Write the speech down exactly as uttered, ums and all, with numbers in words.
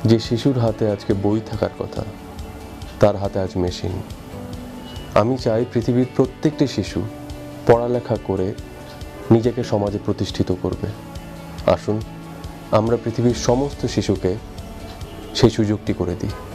যে শিশুর হাতে আজকে বই থাকার কথা তার হাতে আজ মেশিন। আমি চাই পৃথিবীর প্রত্যেকটি শিশু পড়ালেখা করে নিজেকে সমাজে প্রতিষ্ঠিত করবে। আসুন আমরা পৃথিবীর সমস্ত শিশুকে সেই সুযোগটি করে দিই।